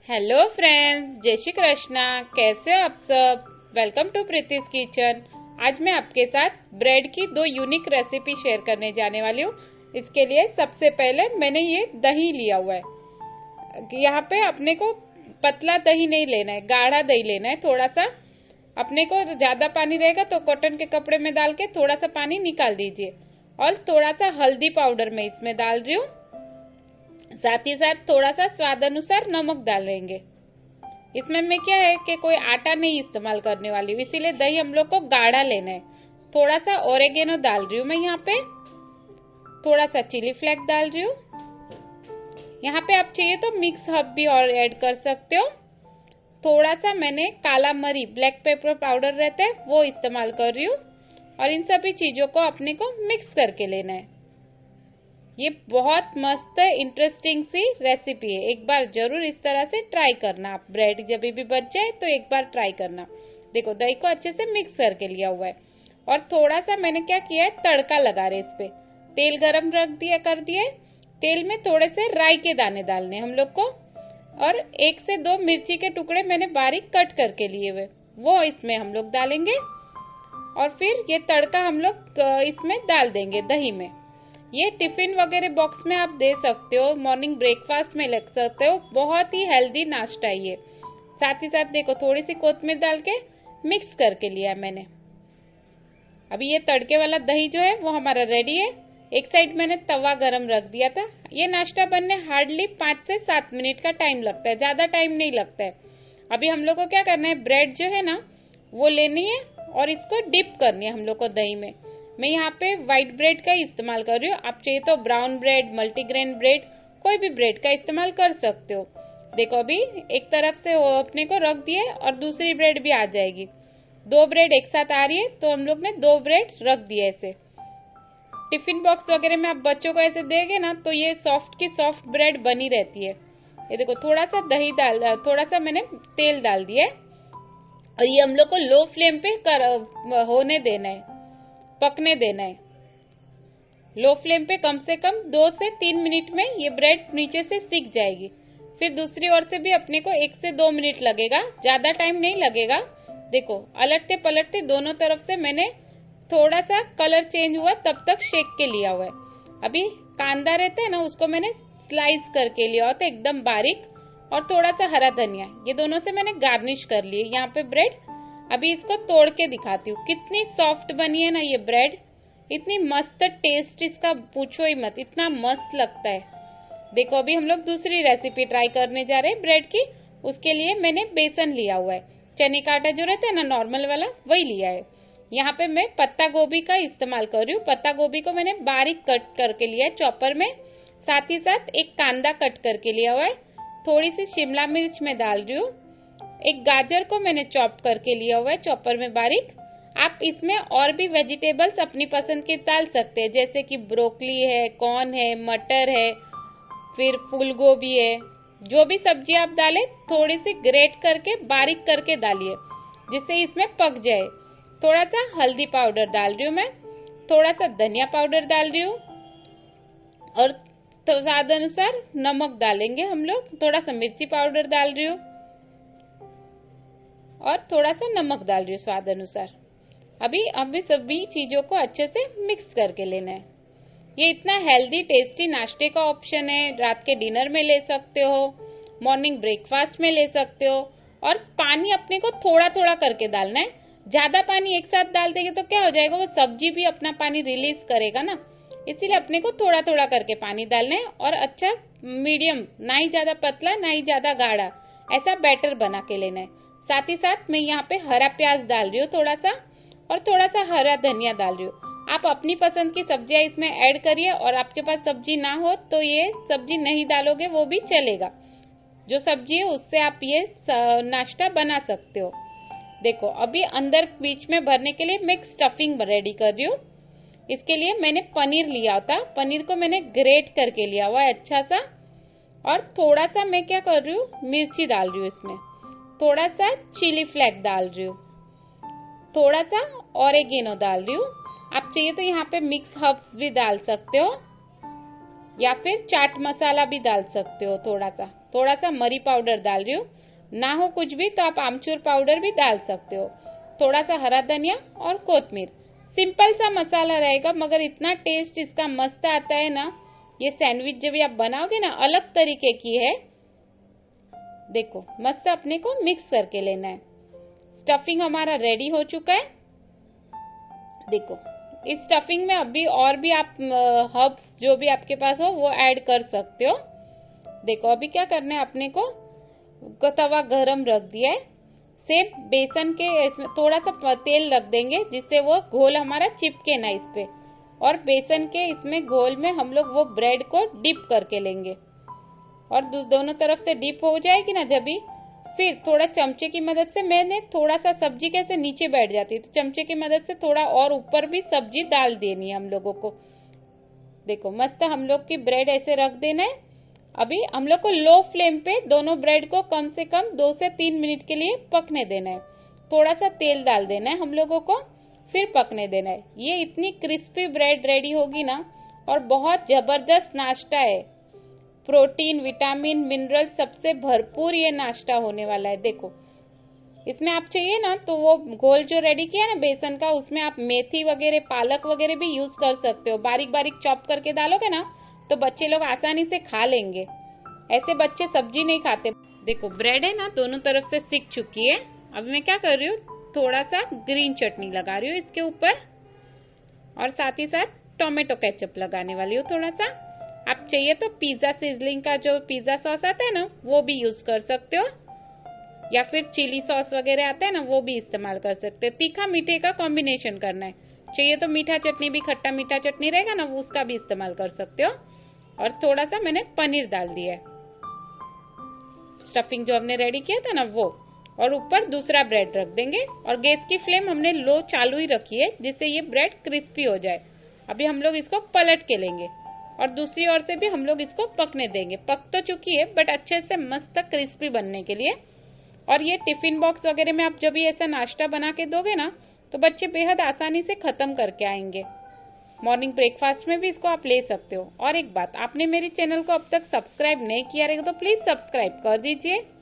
Hello friends, जय श्री कृष्णा। कैसे हो आप सब? Welcome to Preeti's kitchen. आज मैं आपके साथ ब्रेड की दो यूनिक रेसिपी शेयर करने जाने वाली हूँ। इसके लिए सबसे पहले मैंने ये दही लिया हुआ है। यहाँ पे अपने को पतला दही नहीं लेना है, गाढ़ा दही लेना है। थोड़ा सा अपने को ज्यादा पानी रहेगा तो कॉटन के कपड़े में डाल के थोड़ा सा पानी निकाल दीजिए। और थोड़ा सा हल्दी पाउडर मैं इसमें डाल रही हूँ। साथ ही साथ थोड़ा सा स्वाद अनुसार नमक डालेंगे। इसमें मैं क्या है कि कोई आटा नहीं इस्तेमाल करने वाली हूँ, इसीलिए दही हम लोग को गाढ़ा लेना है। थोड़ा सा ओरेगेनो डाल रही हूँ मैं यहाँ पे। थोड़ा सा चिली फ्लेक्स डाल रही हूँ। यहाँ पे आप चाहिए तो मिक्स हर्ब भी और ऐड कर सकते हो। थोड़ा सा मैंने काला मरी, ब्लैक पेपर पाउडर रहता है, वो इस्तेमाल कर रही हूँ। और इन सभी चीजों को अपने को मिक्स करके लेना है। ये बहुत मस्त इंटरेस्टिंग सी रेसिपी है। एक बार जरूर इस तरह से ट्राई करना। आप ब्रेड जब भी बच जाए तो एक बार ट्राई करना। देखो दही को अच्छे से मिक्स करके लिया हुआ है। और थोड़ा सा मैंने क्या किया है, तड़का लगा रहे इस पे। तेल गरम रख दिया कर दिया। तेल में थोड़े से राई के दाने डालने हम लोग को। और 1 से 2 मिर्ची के टुकड़े मैंने बारीक कट करके लिए हुए, वो इसमें हम लोग डालेंगे। और फिर ये तड़का हम लोग इसमें डाल देंगे दही में। ये टिफिन वगैरह बॉक्स में आप दे सकते हो, मॉर्निंग ब्रेकफास्ट में लग सकते हो। बहुत ही हेल्दी नाश्ता है ये। साथ ही साथ देखो थोड़ी सी कोथिंबीर डाल के मिक्स करके लिया है मैंने। अभी ये तड़के वाला दही जो है वो हमारा रेडी है। एक साइड मैंने तवा गरम रख दिया था। ये नाश्ता बनने हार्डली 5 से 7 मिनट का टाइम लगता है, ज्यादा टाइम नहीं लगता है। अभी हम लोग को क्या करना है, ब्रेड जो है ना वो लेनी है और इसको डिप करनी है हम लोग को दही में। मैं यहाँ पे व्हाइट ब्रेड का इस्तेमाल कर रही हूँ। आप चाहिए तो ब्राउन ब्रेड, मल्टीग्रेन ब्रेड, कोई भी ब्रेड का इस्तेमाल कर सकते हो। देखो अभी एक तरफ से अपने को रख दिया और दूसरी ब्रेड भी आ जाएगी। 2 ब्रेड एक साथ आ रही है तो हम लोग ने 2 ब्रेड रख दिए ऐसे। टिफिन बॉक्स वगैरह में आप बच्चों को ऐसे देंगे ना तो ये सॉफ्ट की सॉफ्ट ब्रेड बनी रहती है। ये देखो थोड़ा सा दही थोड़ा सा मैंने तेल डाल दिया। और ये हम लोग को लो फ्लेम पे होने देना है, पकने देना है। लो फ्लेम पे कम से कम 2 से 3 मिनट में ये ब्रेड नीचे से सिक जाएगी। फिर दूसरी ओर से भी अपने को 1 से 2 मिनट लगेगा, ज्यादा टाइम नहीं लगेगा। देखो अलटते पलटते दोनों तरफ से मैंने थोड़ा सा कलर चेंज हुआ तब तक शेक के लिया हुआ है। अभी कांदा रहता है ना, उसको मैंने स्लाइस करके लिया होता है एकदम बारीक। और थोड़ा सा हरा धनिया, ये दोनों से मैंने गार्निश कर लिए यहाँ पे ब्रेड। अभी इसको तोड़ के दिखाती हूँ। कितनी सॉफ्ट बनी है ना ये ब्रेड, इतनी मस्त टेस्ट इसका पूछो ही मत, इतना मस्त लगता है। देखो अभी हम लोग दूसरी रेसिपी ट्राई करने जा रहे हैं ब्रेड की। उसके लिए मैंने बेसन लिया हुआ है। चने का आटा जो रहता है ना नॉर्मल वाला, वही लिया है। यहाँ पे मैं पत्ता गोभी का इस्तेमाल कर रही हूँ। पत्ता गोभी को मैंने बारीक कट करके लिया है चॉपर में। साथ ही साथ एक कांदा कट करके लिया हुआ है। थोड़ी सी शिमला मिर्च में डाल रही हूँ। एक गाजर को मैंने चॉप करके लिया हुआ है चॉपर में बारीक। आप इसमें और भी वेजिटेबल्स अपनी पसंद के डाल सकते हैं, जैसे कि ब्रोकली है, कॉर्न है, मटर है, फिर फूल गोभी है। जो भी सब्जी आप डालें थोड़ी सी ग्रेट करके बारीक करके डालिए, जिससे इसमें पक जाए। थोड़ा सा हल्दी पाउडर डाल रही हूँ मैं। थोड़ा सा धनिया पाउडर डाल रही हूँ। और तो स्वाद अनुसार नमक डालेंगे हम लोग। थोड़ा सा मिर्ची पाउडर डाल रही हूँ और थोड़ा सा नमक डाल रही हूँ स्वाद अनुसार। अभी सभी चीजों को अच्छे से मिक्स करके लेना है। ये इतना हेल्दी टेस्टी नाश्ते का ऑप्शन है। रात के डिनर में ले सकते हो, मॉर्निंग ब्रेकफास्ट में ले सकते हो। और पानी अपने को थोड़ा थोड़ा करके डालना है। ज्यादा पानी एक साथ डाल देंगे तो क्या हो जाएगा, वो सब्जी भी अपना पानी रिलीज करेगा ना। इसीलिए अपने को थोड़ा थोड़ा करके पानी डालना है। और अच्छा मीडियम, ना ही ज्यादा पतला ना ही ज्यादा गाढ़ा, ऐसा बैटर बना के लेना है। साथ ही साथ मैं यहाँ पे हरा प्याज डाल रही हूँ थोड़ा सा, और थोड़ा सा हरा धनिया डाल रही हूँ। आप अपनी पसंद की सब्जियां इसमें ऐड करिए। और आपके पास सब्जी ना हो तो ये सब्जी नहीं डालोगे वो भी चलेगा। जो सब्जी है उससे आप ये नाश्ता बना सकते हो। देखो अभी अंदर बीच में भरने के लिए मैं स्टफिंग रेडी कर रही हूँ। इसके लिए मैंने पनीर लिया था। पनीर को मैंने ग्रेट करके लिया हुआ है अच्छा सा। और थोड़ा सा मैं क्या कर रही हूँ, मिर्ची डाल रही हूँ इसमें। थोड़ा सा चिली फ्लेक्स डाल रही हूँ। थोड़ा सा ऑरेगेनो डाल रही हूँ। आप चाहिए तो यहाँ पे मिक्स हर्ब्स भी डाल सकते हो, या फिर चाट मसाला भी डाल सकते हो। थोड़ा सा थोड़ा सा मरी पाउडर डाल रही हूँ। ना हो कुछ भी तो आप आमचूर पाउडर भी डाल सकते हो। थोड़ा सा हरा धनिया और कोथमीर। सिंपल सा मसाला रहेगा मगर इतना टेस्ट इसका मस्त आता है ना। ये सैंडविच जब आप बनाओगे ना, अलग तरीके की है। देखो मस्त अपने को मिक्स करके लेना है। स्टफिंग हमारा रेडी हो चुका है। देखो इस स्टफिंग में अभी और भी आप हर्ब्स जो भी आपके पास हो वो ऐड कर सकते हो। देखो अभी क्या करना है, अपने को तवा गरम रख दिया है। सेम बेसन के इसमें थोड़ा सा तेल रख देंगे जिससे वो घोल हमारा चिपके ना इस पे। और बेसन के इसमें घोल में हम लोग वो ब्रेड को डिप करके लेंगे। और दोनों तरफ से डिप हो जाएगी ना जब भी, फिर थोड़ा चमचे की मदद से, मैंने थोड़ा सा सब्जी कैसे नीचे बैठ जाती है तो चमचे की मदद से थोड़ा और ऊपर भी सब्जी डाल देनी है हम लोगों को। देखो मस्त हम लोग की ब्रेड ऐसे रख देना है। अभी हम लोग को लो फ्लेम पे दोनों ब्रेड को कम से कम 2 से 3 मिनट के लिए पकने देना है। थोड़ा सा तेल डाल देना है हम लोगों को, फिर पकने देना है। ये इतनी क्रिस्पी ब्रेड रेडी होगी ना, और बहुत जबरदस्त नाश्ता है। प्रोटीन, विटामिन, मिनरल सबसे भरपूर ये नाश्ता होने वाला है। देखो इसमें आप चाहिए ना तो वो घोल जो रेडी किया ना बेसन का, उसमें आप मेथी वगैरह, पालक वगैरह भी यूज कर सकते हो। बारीक बारीक चॉप करके डालोगे ना तो बच्चे लोग आसानी से खा लेंगे। ऐसे बच्चे सब्जी नहीं खाते। देखो ब्रेड है ना दोनों तरफ से सिक चुकी है। अब मैं क्या कर रही हूँ, थोड़ा सा ग्रीन चटनी लगा रही हूँ इसके ऊपर, और साथ ही साथ टोमेटो केचप लगाने वाली हूँ थोड़ा सा। आप चाहिए तो पिज्जा सीजलिंग का जो पिज्जा सॉस आता है ना वो भी यूज कर सकते हो, या फिर चिली सॉस वगैरह आता है ना वो भी इस्तेमाल कर सकते हो। तीखा मीठे का कॉम्बिनेशन करना है। चाहिए तो मीठा चटनी भी, खट्टा मीठा चटनी रहेगा ना, वो उसका भी इस्तेमाल कर सकते हो। और थोड़ा सा मैंने पनीर डाल दिया है, स्टफिंग जो हमने रेडी किया था ना वो। और ऊपर दूसरा ब्रेड रख देंगे, और गैस की फ्लेम हमने लो चालू ही रखी है जिससे ये ब्रेड क्रिस्पी हो जाए। अभी हम लोग इसको पलट के लेंगे और दूसरी ओर से भी हम लोग इसको पकने देंगे। पक तो चुकी है बट अच्छे से मस्त क्रिस्पी बनने के लिए। और ये टिफिन बॉक्स वगैरह में आप जब भी ऐसा नाश्ता बना के दोगे ना तो बच्चे बेहद आसानी से खत्म करके आएंगे। मॉर्निंग ब्रेकफास्ट में भी इसको आप ले सकते हो। और एक बात, आपने मेरे चैनल को अब तक सब्सक्राइब नहीं किया रहेगा तो प्लीज सब्सक्राइब कर दीजिए।